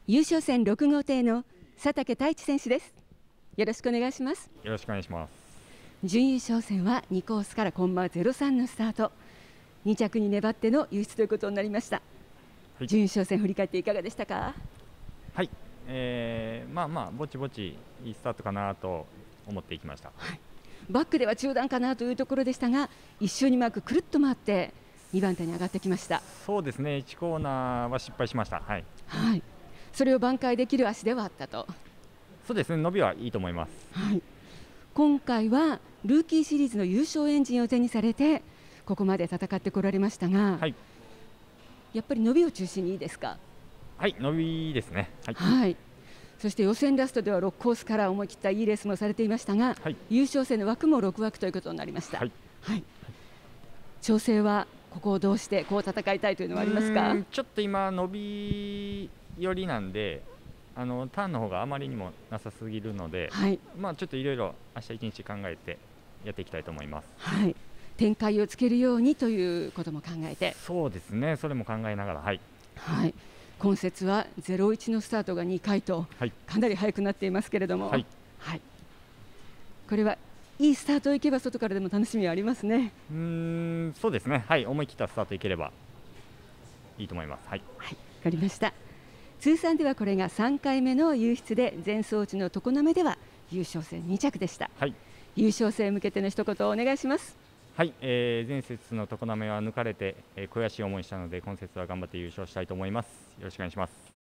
優勝戦6号艇の佐竹太一選手です。よろしくお願いします。 よろしくお願いします。 準優勝戦は2コースからコンマ03のスタート、2着に粘っての優出ということになりました。はい、準優勝戦振り返っていかがでしたか？ はい、ぼちぼちいいスタートかなと思っていきました。 はい、バックでは中段かなというところでしたが、一周にマークくるっと回って2番手に上がってきました。 そうですね、1コーナーは失敗しました。はい、 はい、それを挽回できる足ではあったと。 そうですね、伸びはいいと思います。 はい、今回はルーキーシリーズの優勝エンジンを手にされてここまで戦ってこられましたが、はい、やっぱり伸びを中心にいいですか？ はい、伸びですね。はい、 はい、そして予選ラストでは6コースから思い切ったいいレースもされていましたが、はい、優勝戦の枠も6枠ということになりました。はいはい、調整はここをどうしてこう戦いたいというのはありますか？ ちょっと今伸び寄りなんで、ターンの方があまりにもなさすぎるので、はい、ちょっといろいろ明日1日考えてやっていきたいと思います。 はい、展開をつけるようにということも考えて。 そうですね、それも考えながら、はい、 はい、今節は01のスタートが2回と、はい、かなり速くなっていますけれども、はいはい、これはいいスタートいけば外からでも楽しみはありますね。 そうですね、はい、思い切ったスタートいければいいと思います。はい、 はい、わかりました。通算ではこれが3回目の優出で、前走地の常滑では優勝戦2着でした。はい、優勝戦へ向けての一言をお願いします。 はい、前節の常滑は抜かれて、悔しい思いしたので今節は頑張って優勝したいと思います。よろしくお願いします。